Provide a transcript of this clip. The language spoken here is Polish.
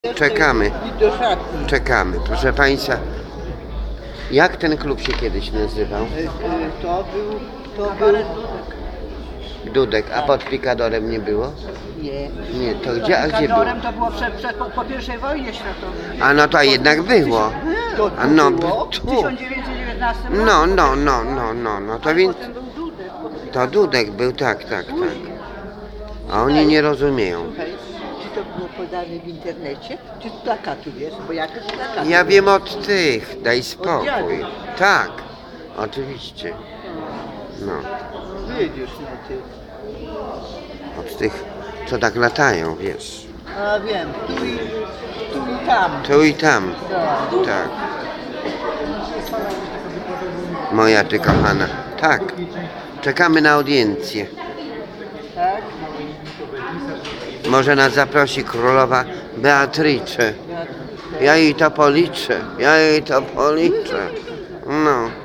Czekamy, I do szatni. czekamy. Proszę Państwa, jak ten klub się kiedyś nazywał? To był... Dudek, a pod Pikadorem nie było? Nie. Nie, to gdzie, a gdzie było? Kadorem to było po I wojnie światowej. A no to jednak było. To A no, było tu. w 1919 roku. No, to więc Potem był Dudek. to Dudek był, tak. A oni nie rozumieją. Słuchaj, czy to było podane w internecie? Czy plakatu jest? Bo ja też plakatu. Ja wiem od tych, daj spokój. Od dziadów. Tak, oczywiście. No, Wiedziesz, no ty. od tych, co tak latają, wiesz. A wiem, tu i tam. Tu i tam, Tak. tak. Moja ty kochana, tak. Czekamy na audiencję. Tak? Może nas zaprosi królowa Beatrice. Ja jej to policzę. No.